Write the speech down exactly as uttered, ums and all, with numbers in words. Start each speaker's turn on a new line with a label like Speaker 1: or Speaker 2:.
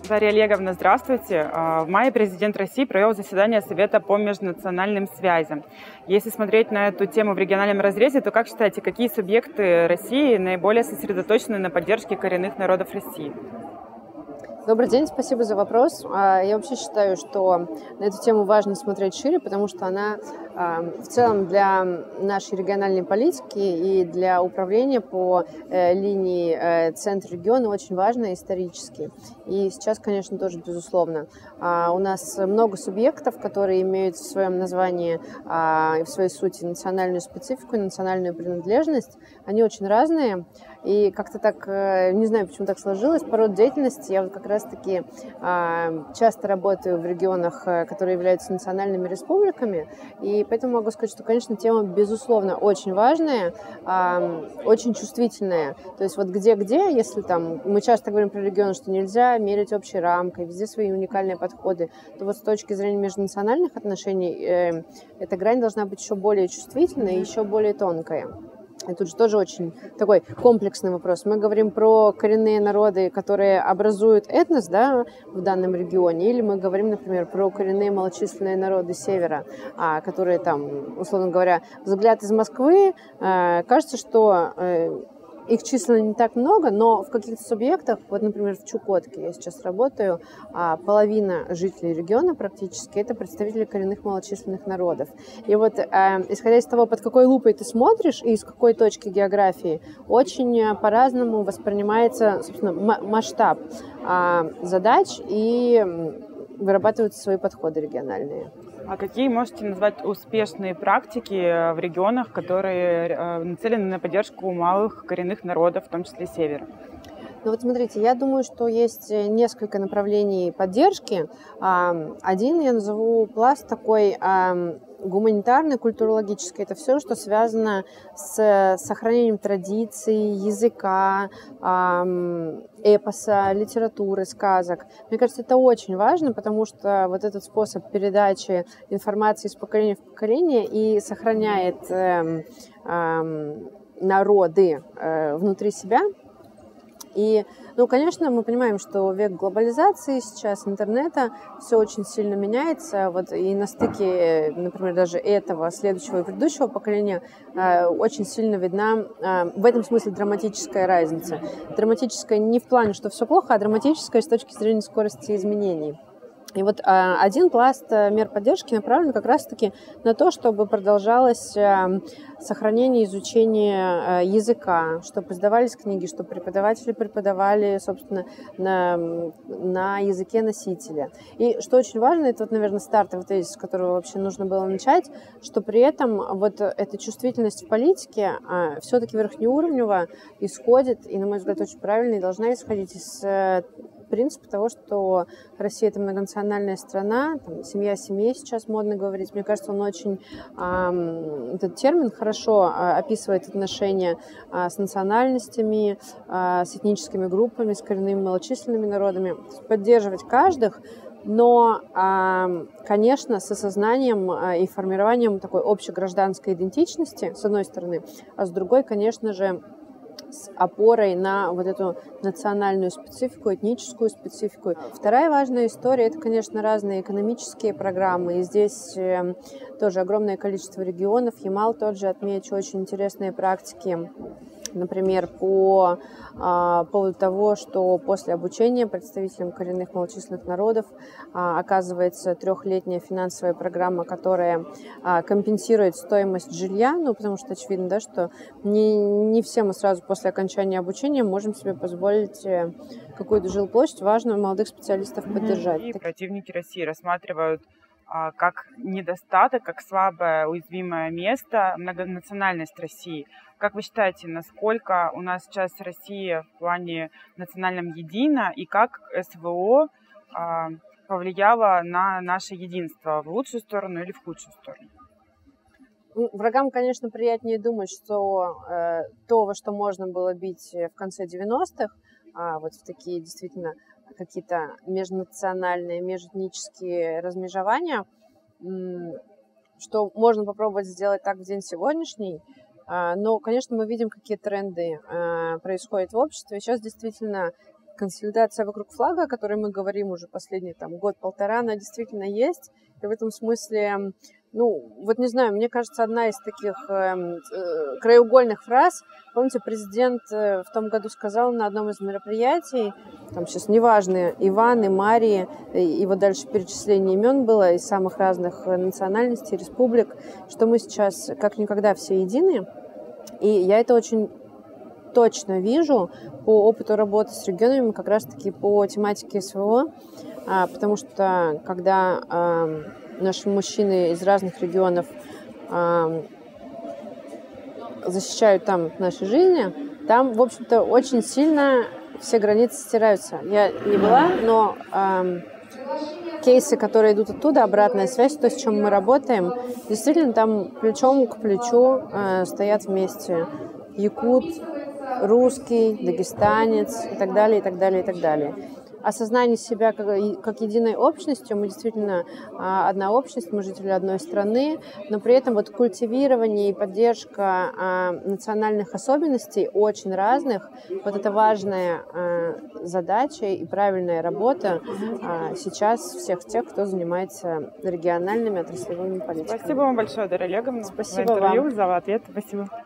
Speaker 1: Дарья Олеговна, здравствуйте. В мае президент России провел заседание Совета по межнациональным связям. Если смотреть на эту тему в региональном разрезе, то как считаете, какие субъекты России наиболее сосредоточены на поддержке коренных народов России?
Speaker 2: Добрый день, спасибо за вопрос. Я вообще считаю, что на эту тему важно смотреть шире, потому что она в целом для нашей региональной политики и для управления по линии центр-региона очень важна исторически. И сейчас, конечно, тоже безусловно. У нас много субъектов, которые имеют в своем названии и в своей сути национальную специфику, национальную принадлежность. Они очень разные. И как-то так, не знаю, почему так сложилось, по роду деятельности я вот как раз-таки часто работаю в регионах, которые являются национальными республиками, и поэтому могу сказать, что, конечно, тема, безусловно, очень важная, очень чувствительная. То есть вот где-где, если там, мы часто говорим про регионы, что нельзя мерить общей рамкой, везде свои уникальные подходы, то вот с точки зрения межнациональных отношений эта грань должна быть еще более чувствительной и еще более тонкая. И тут же тоже очень такой комплексный вопрос. Мы говорим про коренные народы, которые образуют этнос, да, в данном регионе, или мы говорим, например, про коренные малочисленные народы Севера, а, которые там, условно говоря, взгляд из Москвы, э, кажется, что э, их численно не так много, но в каких-то субъектах, вот, например, в Чукотке я сейчас работаю, половина жителей региона практически это представители коренных малочисленных народов. И вот, исходя из того, под какой лупой ты смотришь и из какой точки географии, очень по-разному воспринимается, собственно, масштаб задач и вырабатываются свои подходы региональные.
Speaker 1: А какие можете назвать успешные практики в регионах, которые нацелены на поддержку малых коренных народов, в том числе Севера?
Speaker 2: Ну вот смотрите, я думаю, что есть несколько направлений поддержки. Один я назову пласт такой гуманитарный, культурологический. Это все, что связано с сохранением традиций, языка, эпоса, литературы, сказок. Мне кажется, это очень важно, потому что вот этот способ передачи информации из поколения в поколение и сохраняет э, э, народы э, внутри себя. И, ну, конечно, мы понимаем, что век глобализации сейчас, интернета, все очень сильно меняется. Вот и на стыке, например, даже этого, следующего и предыдущего поколения э, очень сильно видна э, в этом смысле драматическая разница. Драматическая не в плане, что все плохо, а драматическая с точки зрения скорости изменений. И вот а, один пласт мер поддержки направлен как раз-таки на то, чтобы продолжалось а, сохранение изучения а, языка, чтобы издавались книги, чтобы преподаватели преподавали, собственно, на, на языке носителя. И что очень важно, это, вот, наверное, стартовый тезис, с которого вообще нужно было начать, что при этом вот эта чувствительность в политике а, все-таки верхнеуровнево исходит, и, на мой взгляд, очень правильно, и должна исходить из принцип того, что Россия — это многонациональная страна, там, семья семье сейчас модно говорить. Мне кажется, он очень, э, этот термин хорошо э, описывает отношения э, с национальностями, э, с этническими группами, с коренными малочисленными народами. Поддерживать каждых, но, конечно, с осознанием и формированием такой общегражданской идентичности, с одной стороны, а с другой, конечно же, с опорой на вот эту национальную специфику, этническую специфику. Вторая важная история — это, конечно, разные экономические программы. И здесь тоже огромное количество регионов. Ямал тот же, отмечу, очень интересные практики. Например, по а, поводу того, что после обучения представителям коренных малочисленных народов а, оказывается трехлетняя финансовая программа, которая а, компенсирует стоимость жилья, ну, потому что очевидно, да, что не, не все мы сразу после окончания обучения можем себе позволить какую-то жилплощадь. Важно молодых специалистов поддержать.
Speaker 1: И противники России рассматривают а, как недостаток, как слабое, уязвимое место многонациональность России. Как вы считаете, насколько у нас сейчас Россия в плане национальном едина и как СВО а, повлияло на наше единство в лучшую сторону или в худшую сторону?
Speaker 2: Ну, врагам, конечно, приятнее думать, что э, то, во что можно было бить в конце девяностых, а вот в такие действительно какие-то межнациональные, межэтнические размежевания, что можно попробовать сделать так в день сегодняшний. Но, конечно, мы видим, какие тренды происходят в обществе. Сейчас действительно консолидация вокруг флага, о которой мы говорим уже последний там, год-полтора, она действительно есть. И в этом смысле, ну, вот не знаю, мне кажется, одна из таких э, э, краеугольных фраз, помните, президент э, в том году сказал на одном из мероприятий, там сейчас неважно, Иван и Мария, и, и вот дальше перечисление имен было из самых разных национальностей, республик, что мы сейчас как никогда все едины. И я это очень точно вижу по опыту работы с регионами, как раз-таки по тематике СВО, а, потому что когда а, наши мужчины из разных регионов а, защищают там наши жизни, там, в общем-то, очень сильно все границы стираются. Я не была, но а, кейсы, которые идут оттуда, обратная связь, то, с чем мы работаем, действительно там плечом к плечу а, стоят вместе якут, русский, дагестанец и так далее, и так далее, и так далее. Осознание себя как, как единой общностью, мы действительно а, одна общность, мы жители одной страны, но при этом вот культивирование и поддержка а, национальных особенностей очень разных, вот это важная а, задача и правильная работа а, сейчас всех тех, кто занимается региональными отраслевыми политиками.
Speaker 1: Спасибо вам большое, Дарья Олеговна,
Speaker 2: Спасибо
Speaker 1: за интервью,
Speaker 2: вам
Speaker 1: за ответ. Спасибо.